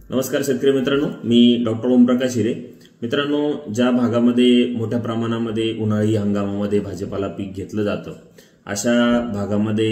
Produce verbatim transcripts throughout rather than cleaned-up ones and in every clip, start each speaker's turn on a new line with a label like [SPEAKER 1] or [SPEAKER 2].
[SPEAKER 1] नमस्कार शेतकरी मित्रांनो, मी डॉक्टर ओमप्रकाश हिरे। मित्रांनो, ज्या भागामध्ये मोठ्या प्रमाणामध्ये उन्हाळी हंगामामध्ये भाजीपाला पीक घेतलं जातं अशा भागामध्ये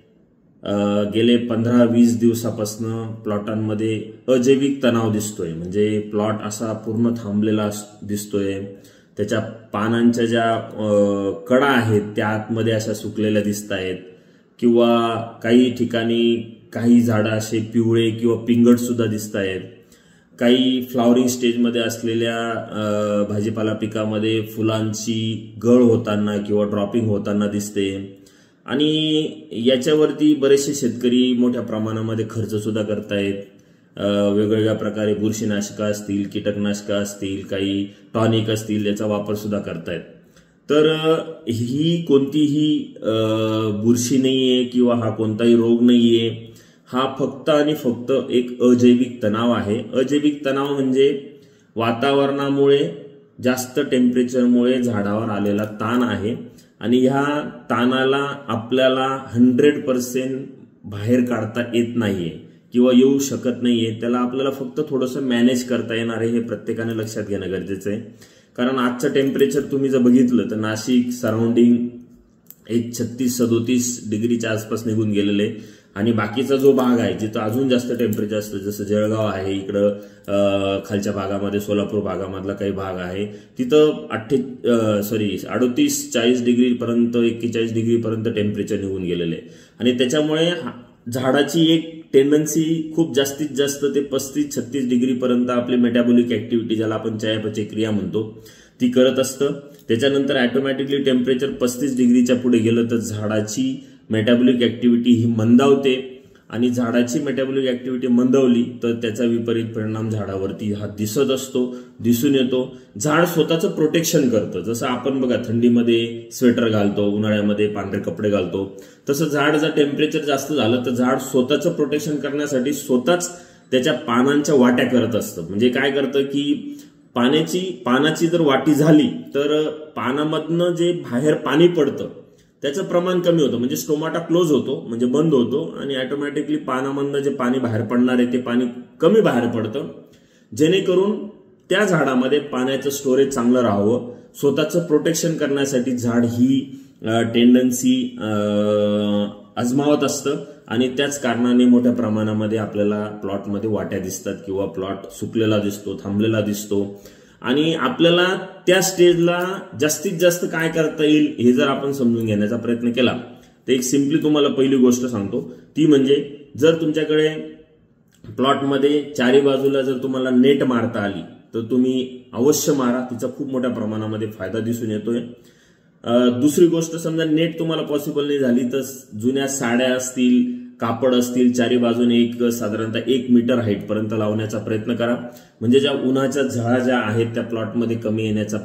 [SPEAKER 1] गेले पंधरा वीस दिवसापासून प्लॉटांमध्ये अजैविक तणाव दिसतोय। म्हणजे प्लॉट असा पूर्ण थांबलेला दिसतोय, त्याच्या पानांच्या ज्या कडा आहेत त्या आतमध्ये अशा सुकलेल्या दिसतायत किंवा काही ठिकाणी काही झाडं असे पिवळे किंवा पिंगट सुद्धा दिसतायत। काही फ्लावरिंग स्टेजमध्ये असलेल्या भाजीपाला पिकामध्ये फुलांची गळ होताना किंवा ड्रॉपिंग होताना दिसते आणि याच्यावरती बरेचसे शेतकरी मोठ्या प्रमाणामध्ये खर्च सुद्धा करतायत। वेगवेगळ्या प्रकारे बुरशीनाशक असतील, कीटकनाशक असतील, काही टॉनिक असतील, याचा वापर सुद्धा करतायत। तर ही कोणतीही बुरशी नाहीये किंवा हा कोणताही रोग नाहीये, हा फक्त आणि फक्त एक अजैविक तणाव आहे। अजैविक तणाव म्हणजे वातावरणामुळे जास्त टेम्परेचरमुळे झाडावर आलेला ताण आहे आणि ह्या ताणाला आपल्याला हंड्रेड पर्सेंट बाहेर काढता येत नाहीये किंवा येऊ शकत नाहीये। त्याला आपल्याला फक्त थोडंसं मॅनेज करता येणार आहे, हे प्रत्येकाने लक्षात घेणं गरजेचं आहे। कारण आजचं टेम्परेचर तुम्ही जर बघितलं तर नाशिक सराउंडिंग एक छत्तीस सदोतीस डिग्रीच्या आसपास निघून गेलेले आणि बाकीचा जो भाग आहे जिथं अजून जास्त टेम्परेचर असतं, जसं जळगाव आहे, इकडं खालच्या भागामध्ये सोलापूर भागामधला काही भाग आहे, तिथं अठ्ठे सॉरी अडोतीस चाळीस डिग्री पर्यंत एक्केचाळीस डिग्री पर्यंत टेम्परेचर निघून गेलेले आणि त्याच्यामुळे झाडाची एक टेंडन्सी खूप जास्तीत जास्त ते पस्तीस छत्तीस डिग्री पर्यंत आपली मेटाबॉलिक ऍक्टिव्हिटी, ज्याला आपण चयापचय क्रिया म्हणतो, ती करत असतं। त्याच्यानंतर ऑटोमॅटिकली टेम्परेचर पस्तीस डिग्रीच्या पुढे गेलं तर झाडाची मेटाबॉलिक ऍक्टिव्हिटी ही मंदावते आणि झाडाची मेटाबॉलिक ऍक्टिव्हिटी मंदावली तर त्याचा विपरीत परिणाम झाडावरती हा दिसत असतो, दिसून येतो। झाड स्वतःचं प्रोटेक्शन करतं। जसं आपण बघा थंडीमध्ये स्वेटर घालतो, उन्हाळ्यामध्ये पांढरे कपडे घालतो, तसं झाड जर टेम्परेचर जास्त झालं तर झाड स्वतःचं प्रोटेक्शन करण्यासाठी स्वतःच त्याच्या पानांच्या वाट्या करत असतं। म्हणजे काय करतं की पाण्याची पानाची जर वाटी झाली तर पानामधनं जे बाहेर पाणी पडतं त्याचं प्रमाण कमी होतं, म्हणजे स्टोमाटा क्लोज होतो, म्हणजे बंद होतो आणि ऑटोमॅटिकली पानामधनं जे पाणी बाहेर पडणार आहे ते पाणी कमी बाहेर पडतं, जेणेकरून त्या झाडामध्ये पाण्याचं स्टोरेज चांगलं राहावं। स्वतःचं प्रोटेक्शन करण्यासाठी झाड ही टेंडन्सी आजमावत असतं आणि त्याच कारणाने मोठ्या प्रमाणामध्ये आपल्याला प्लॉटमध्ये वाट्या दिसतात किंवा प्लॉट सुकलेला दिसतो, थांबलेला दिसतो आणि आपल्याला त्या स्टेजला जास्तीत जास्त काय करता येईल हे जर आपण समजून घेण्याचा प्रयत्न केला तर एक सिंपली तुम्हाला पहिली गोष्ट सांगतो, ती म्हणजे जर तुमच्याकडे प्लॉटमध्ये चारी बाजूला जर तुम्हाला नेट मारता आली तर तुम्ही अवश्य मारा, तिचा खूप मोठ्या प्रमाणामध्ये फायदा दिसून येतोय। दुसरी गोष्ट, समजा नेट तुम्हाला पॉसिबल नाही झाली तर जुन्या साड्या असतील, कापड असतील, चारी बाजूने एक साधारणतः एक मीटर हाईट पर्यंत लावण्याचा प्रयत्न करा, म्हणजे ज्या उन्हाच्या झळा ज्या आहेत त्या प्लॉटमध्ये कमी येण्याचा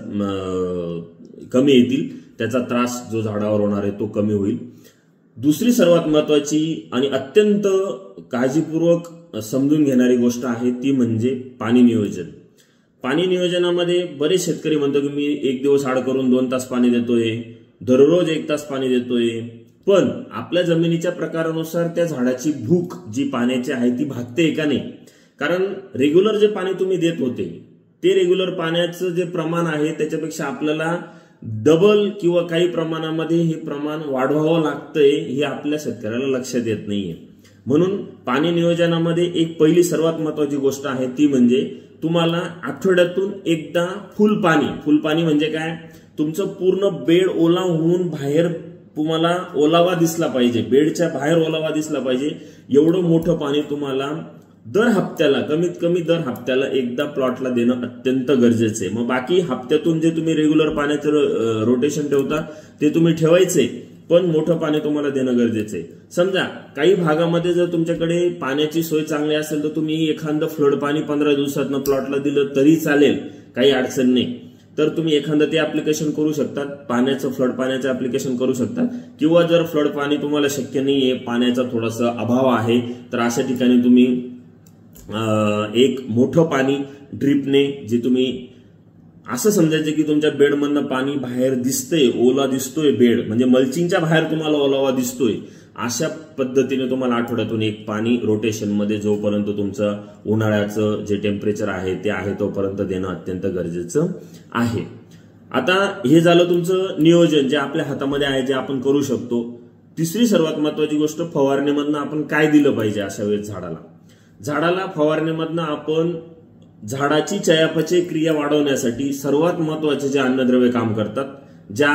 [SPEAKER 1] कमी येतील, त्याचा त्रास जो झाडावर होणार आहे तो कमी होईल। दुसरी सर्वात महत्वाची आणि अत्यंत काळजीपूर्वक समजून घेणारी गोष्ट आहे ती म्हणजे पाणी नियोजन। पाणी नियोजनामध्ये बरेच शेतकरी म्हणतो की मी एक दिवस आड करून दोन तास पाणी देतोय, दररोज एक तास पाणी देतोय, पण आपल्या जमिनीच्या प्रकारानुसार त्या झाडाची भूक जी पाण्याची आहे ती भागते का नाही? कारण रेग्युलर जे पाणी तुम्ही देत होते ते रेग्युलर पाण्याचं जे प्रमाण आहे त्याच्यापेक्षा आपल्याला डबल किंवा काही प्रमाणामध्ये हे प्रमाण वाढवावं लागतंय, हे आपल्या शेतकऱ्याला लक्षात येत नाहीये। म्हणून पाणी नियोजनामध्ये एक पहिली सर्वात महत्वाची गोष्ट आहे ती म्हणजे तुम्हाला आठवड्यातून एकदा फुल पाणी, फुल पाणी म्हणजे काय, तुमचं पूर्ण बेड ओला होऊन बाहेर तुम्हाला ओलावा दिसला पाहिजे, बेडच्या बाहेर ओलावा दिसला पाहिजे, एवढं मोठं पाणी तुम्हाला दर हप्त्याला, कमीत कमी दर हप्त्याला एकदा प्लॉटला देणं अत्यंत गरजेचं आहे। मग बाकी हप्त्यातून जे तुम्ही रेग्युलर पाण्याचं रोटेशन ठेवता ते तुम्ही ठेवायचे, पण मोठं पाणी तुम्हाला देणं गरजेचं आहे। समजा काही भागामध्ये जर तुमच्याकडे पाण्याची सोय चांगली असेल तर तुम्ही एखादं फ्लड पाणी पंधरा दिवसातनं प्लॉटला दिलं तरी चालेल, काही अडचण नाही। तर तुम्ही एखादं ते ऍप्लिकेशन करू शकतात, पाण्याचं फ्लड पाण्याचं ऍप्लिकेशन करू शकतात, किंवा जर फ्लड पाणी तुम्हाला शक्य नाहीये, पाण्याचा थोडासा अभाव आहे, तर अशा ठिकाणी तुम्ही एक मोठं पाणी ड्रिपने, जे तुम्ही असं समजायचं की तुमच्या बेडमधनं पाणी बाहेर दिसतंय, ओला दिसतोय बेड, म्हणजे मल्चिंगच्या बाहेर तुम्हाला ओलावा दिसतोय अशा पद्धतीने तुम्हाला आठवड्यातून एक पाणी रोटेशनमध्ये जोपर्यंत तुमचं उन्हाळ्याचं जे टेम्परेचर आहे ते आहे तोपर्यंत देणं अत्यंत गरजेचं आहे. आता हे झालं तुमचं नियोजन जे आपल्या हातामध्ये आहे, जे आपण करू शकतो. तिसरी सर्वात महत्वाची गोष्ट, फवारणीमधनं आपण काय दिलं पाहिजे अशा वेळेस झाडाला. झाडाला फवारणीमधनं आपण झाडाची चयापचय क्रिया वाढवण्यासाठी सर्वात महत्वाचे जे अन्नद्रव्य काम करतात, ज्या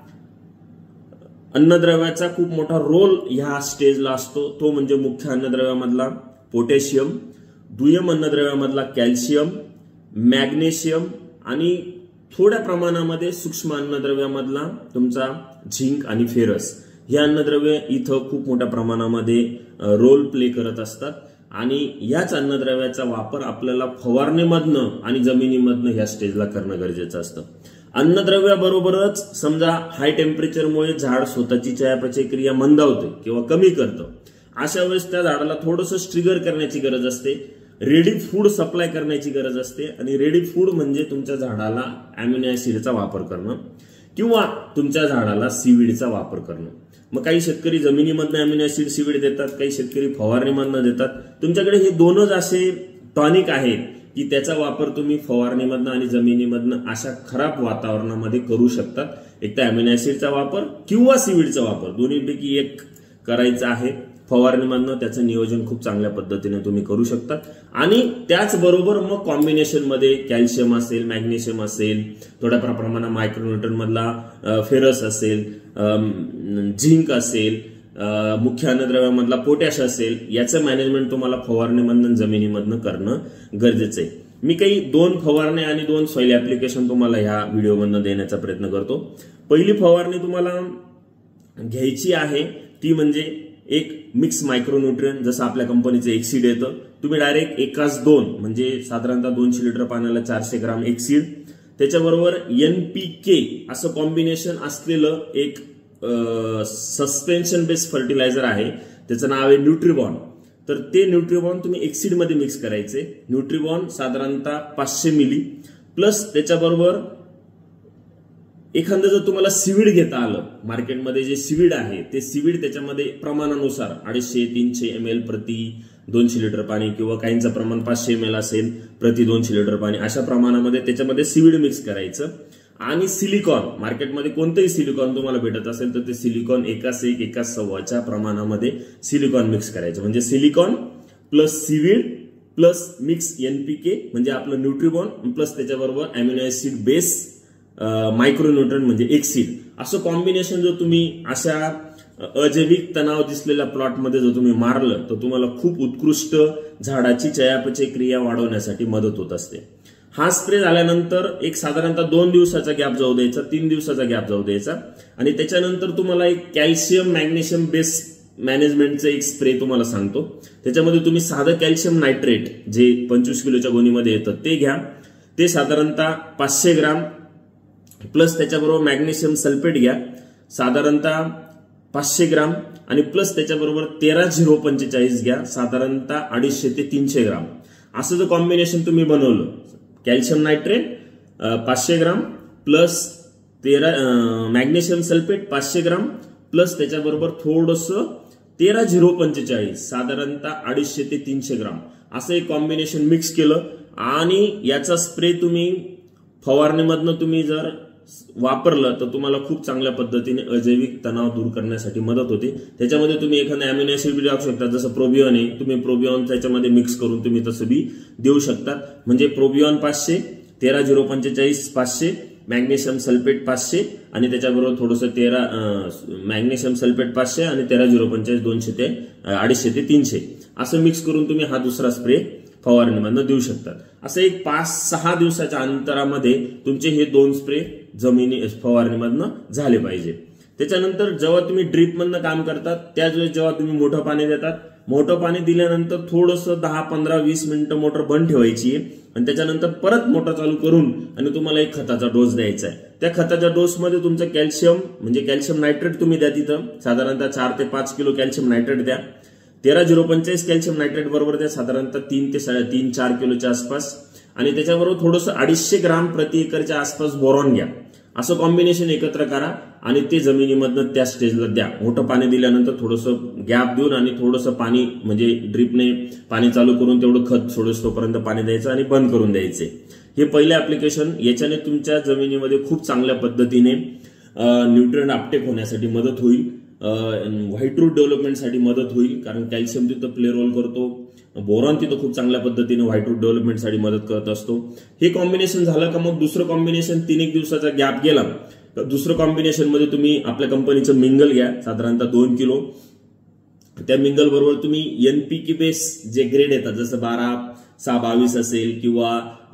[SPEAKER 1] अन्नद्रव्याचा खूप मोठा रोल ह्या स्टेजला असतो, तो म्हणजे मुख्य अन्नद्रव्यामधला पोटॅशियम, दुय्यम अन्नद्रव्यामधला कॅल्शियम, मॅग्नेशियम आणि थोड्या प्रमाणामध्ये सूक्ष्म अन्नद्रव्यामधला तुमचा झिंक आणि फेरस. हे अन्नद्रव्य इथं खूप मोठ्या प्रमाणामध्ये रोल प्ले करत असतात आणि याच अन्नद्रव्याचा वापर आपल्याला फवारणीमधनं आणि जमिनीमधनं ह्या स्टेजला करणं गरजेचं असतं. अन्नद्रव्याबरोबरच समजा हाय टेम्परेचरमुळे झाड स्वतःची चयापचय क्रिया मंदावते किंवा कमी करतं, अशा वेळेस त्या झाडाला थोडंसं स्ट्रिगर करण्याची गरज असते, रेडी फूड सप्लाय करण्याची गरज असते. आणि रेडी फूड म्हणजे तुमच्या झाडाला अॅमिनो ऍसिडचा वापर करणं किंवा तुमच्या झाडाला सीवीडचा वापर करणं. मग काही शेतकरी जमिनीमधनं अॅमिनो ऍसिड सीवीड देतात, काही शेतकरी फवारणीमधनं देतात. तुमच्याकडे हे दोनच असे टॉनिक आहेत की त्याचा वापर तुम्ही फवारणीमधनं आणि जमिनीमधनं अशा खराब वातावरणामध्ये करू शकतात. एक तर अॅमिनो ऍसिडचा वापर किंवा सीवीडचा वापर, दोन्हीपैकी एक करायचा आहे. फवारणीमधनं त्याचं नियोजन खूप चांगल्या पद्धतीने तुम्ही करू शकता. आणि त्याचबरोबर मग कॉम्बिनेशनमध्ये कॅल्शियम असेल, मॅग्नेशियम असेल, थोड्या प्रमाणात मायक्रोन्यूट्रन मधला फेरस असेल, झिंक असेल, मुख्य अन्नद्रव्यामधला पोटॅश असेल, याचं मॅनेजमेंट तुम्हाला फवारणीमधनं जमिनीमधनं करणं गरजेचं आहे. मी काही दोन फवारणी आणि दोन सॉइल ऍप्लिकेशन तुम्हाला ह्या व्हिडिओमधनं देण्याचा प्रयत्न करतो. पहिली फवारणी तुम्हाला घ्यायची आहे ती म्हणजे एक मिक्स मायक्रोन्यूट्रियन, जसं आपल्या कंपनीचं एक्सीड येतं. तुम्ही डायरेक्ट एकाच दोन म्हणजे साधारणतः दोनशे लिटर पाण्याला चारशे ग्राम एक्सीड, त्याच्याबरोबर एनपीके असं कॉम्बिनेशन असलेलं एक सस्पेन्शन बेस्ड फर्टिलायझर आहे, त्याचं नाव आहे न्यूट्रिबॉन. तर ते न्यूट्रिबॉन तुम्ही एक्सीड मध्ये मिक्स करायचे. न्यूट्रिबॉन साधारणतः पाचशे मिली प्लस त्याच्याबरोबर एखादं जर तुम्हाला सीवीड घेता आलं, मार्केटमध्ये जे सीवीड आहे ते सीवीड त्याच्यामध्ये प्रमाणानुसार अडीचशे तीनशे एम एल प्रति दोनशे लिटर पाणी किंवा काहींचं प्रमाण पाचशे एम एल असेल प्रति दोनशे लिटर पाणी, अशा प्रमाणामध्ये त्याच्यामध्ये सीवीड मिक्स करायचं. आणि सिलिकॉन, मार्केटमध्ये कोणतंही सिलिकॉन तुम्हाला भेटत असेल तर ते सिलिकॉन एकाच एक एकाच सव्वाच्या प्रमाणामध्ये सिलिकॉन मिक्स करायचं. म्हणजे silicon plus seaweed plus mix NPK म्हणजे आपलं न्यूट्रिबॉन प्लस त्याच्याबरोबर अॅमिनो ऍसिड बेस मायक्रोन्यूट्रन म्हणजे एक्सीड, असं कॉम्बिनेशन जर तुम्ही अशा अजैविक तणाव दिसलेल्या प्लॉटमध्ये जर तुम्ही मारलं तर तुम्हाला खूप उत्कृष्ट झाडाची चयापचय क्रिया वाढवण्यासाठी मदत होत असते. हा स्प्रे झाल्यानंतर एक साधारणतः दोन दिवसाचा गॅप जाऊ द्यायचा, तीन दिवसाचा गॅप जाऊ द्यायचा आणि त्याच्यानंतर तुम्हाला एक कॅल्शियम मॅग्नेशियम बेस मॅनेजमेंटचं एक स्प्रे तुम्हाला सांगतो. त्याच्यामध्ये तुम्ही साधं कॅल्शियम नायट्रेट जे पंचवीस किलोच्या गोणीमध्ये येतं ते घ्या. ते साधारणतः पाचशे ग्राम प्लस त्याच्याबरोबर मॅग्नेशियम सल्फेट घ्या साधारणतः पाचशे ग्राम आणि प्लस त्याच्याबरोबर तेरा झिरो पंचेचाळीस घ्या साधारणतः अडीचशे ते तीनशे ग्राम. असं जर कॉम्बिनेशन तुम्ही बनवलं, कॅल्शियम नायट्रेट पाचशे ग्राम प्लस तेरा मॅग्नेशियम सल्फेट पाचशे ग्राम प्लस त्याच्याबरोबर थोडंसं तेरा झिरो पंचेचाळीस साधारणतः अडीचशे ते तीनशे ग्राम असं एक कॉम्बिनेशन मिक्स केलं आणि याचा स्प्रे तुम्ही फवारणीमधनं तुम्ही जर वापरलं तर तुम्हाला खूप चांगल्या पद्धतीने अजैविक तणाव दूर करण्यासाठी मदत होते. त्याच्यामध्ये तुम्ही एखादं अॅमिनो ऍसिड बी टाकू शकता, जसं प्रोबियॉन आहे, तुम्ही प्रोबियॉन त्याच्यामध्ये मिक्स करून तुम्ही तसं बी देऊ शकता. म्हणजे प्रोबियॉन पाचशे, तेरा झिरो पंचेचाळीस पाचशे, मॅग्नेशियम सल्फेट पाचशे आणि त्याच्याबरोबर थोडंसं तेरा मॅग्नेशियम सल्फेट पाचशे आणि तेरा झिरो पंचेचाळीस दोनशे ते अडीचशे ते तीनशे असं मिक्स करून तुम्ही हा दुसरा स्प्रे फवारणीमधनं देऊ शकतात. असं एक पाच सहा दिवसाच्या अंतरामध्ये तुमचे हे दोन स्प्रे जमिनी फवारणीमधनं झाले पाहिजे. त्याच्यानंतर जेव्हा तुम्ही ड्रीपमधनं काम करतात त्याच वेळेस जेव्हा तुम्ही मोठं पाणी देतात, मोठं पाणी दिल्यानंतर थोडंसं दहा पंधरा वीस मिनिटं मोटर बंद ठेवायची आहे आणि त्याच्यानंतर परत मोटर चालू करून आणि तुम्हाला एक खताचा डोस द्यायचा आहे. त्या खताच्या डोसमध्ये तुमचं कॅल्शियम म्हणजे कॅल्शियम नायट्रेट तुम्ही द्या, तिथं साधारणतः चार ते पाच किलो कॅल्शियम नायट्रेट द्या. तेरा झिरो पंचेचाळीस कॅल्शियम नायट्रेट बरोबर द्या साधारणतः तीन ते साडेतीन चार किलोच्या आसपास आणि त्याच्याबरोबर थोडंसं अडीचशे ग्राम प्रति एकरच्या आसपास बोरॉन घ्या. असं कॉम्बिनेशन एकत्र करा आणि ते जमिनीमधनं त्या स्टेजला द्या. मोठं पाणी दिल्यानंतर थोडंसं गॅप देऊन आणि थोडंसं पाणी म्हणजे ड्रिपने पाणी चालू करून तेवढं खत सोडोपर्यंत पाणी द्यायचं आणि बंद करून द्यायचे. हे पहिले ऍप्लिकेशन. याच्याने तुमच्या जमिनीमध्ये खूप चांगल्या पद्धतीने न्यूट्रिएंट अपटेक होण्यासाठी मदत होईल, व्हाईट रूट डेव्हलपमेंटसाठी मदत होईल, कारण कॅल्शियम तिथं प्ले रोल करतो, बोरॉन तिथं खूप चांगल्या पद्धतीने व्हाईट रूट डेव्हलपमेंटसाठी मदत करत असतो. हे कॉम्बिनेशन झालं का मग दुसरं कॉम्बिनेशन तीन एक दिवसाचा गॅप गेला तर दुसरं कॉम्बिनेशन मध्ये तुम्ही आपल्या कंपनीचं मिंगल घ्या, साधारणतः दोन किलो. त्या मिंगल बरोबर तुम्ही एनपीके बेस जे ग्रेड येतात जसं बारा सहा बावीस असेल किंवा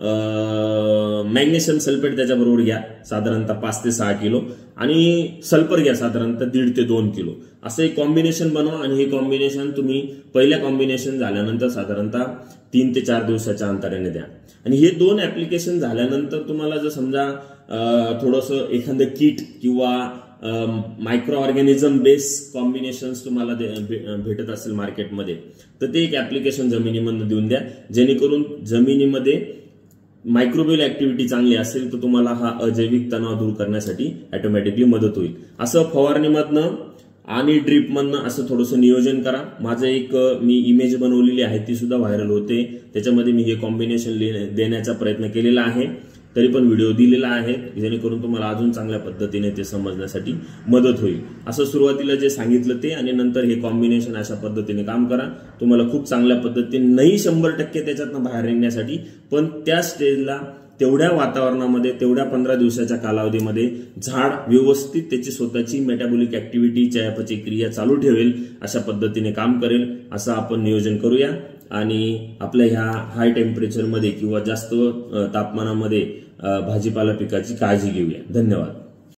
[SPEAKER 1] मॅग्नेशियम सल्फेट त्याच्याबरोबर घ्या साधारणतः पाच ते सहा किलो आणि सल्फर घ्या साधारणतः दीड ते दोन किलो. असं एक कॉम्बिनेशन बनवा आणि हे कॉम्बिनेशन तुम्ही पहिल्या कॉम्बिनेशन झाल्यानंतर साधारणतः तीन ते चार दिवसाच्या अंतराने द्या. आणि हे दोन ऍप्लिकेशन झाल्यानंतर तुम्हाला जर समजा थोडंसं एखादं किट किंवा मायक्रो ऑर्गॅनिझम बेस कॉम्बिनेशन्स तुम्हाला भेटत असेल मार्केटमध्ये तर ते एक ऍप्लिकेशन जमिनीमध्ये देऊन द्या, जेणेकरून जमिनीमध्ये मायक्रोबियल ऍक्टिव्हिटी चांगली असेल तर तुम्हाला हा अजैविक तणाव दूर करण्यासाठी ऑटोमॅटिकली मदत होईल. असं फवारणीमधनं आणि ड्रीपमधनं असं थोडंसं नियोजन करा. माझं एक मी इमेज बनवलेली आहे ती सुद्धा व्हायरल होते, त्याच्यामध्ये मी हे कॉम्बिनेशन देण्याचा प्रयत्न केलेला आहे, तरी पण व्हिडिओ दिलेला आहे जेणेकरून तुम्हाला अजून चांगल्या पद्धतीने ते समजण्यासाठी मदत होईल. असं सुरुवातीला जे सांगितलं ते आणि नंतर हे कॉम्बिनेशन अशा पद्धतीने काम करा. तुम्हाला खूप चांगल्या पद्धतीने नाही शंभर टक्के त्याच्यातनं बाहेर निघण्यासाठी पण त्या स्टेजला तेवढ्या वातावरणामध्ये तेवढ्या पंधरा दिवसाच्या कालावधीमध्ये झाड व्यवस्थित त्याची स्वतःची मेटाबॉलिक ऍक्टिव्हिटी चयापचय क्रिया चालू ठेवेल अशा पद्धतीने काम करेल असं आपण नियोजन करूया. आणि आपल्या ह्या हाय टेम्परेचरमध्ये किंवा जास्त तापमानामध्ये भाजीपाला पिकाची काळजी घेऊया. धन्यवाद.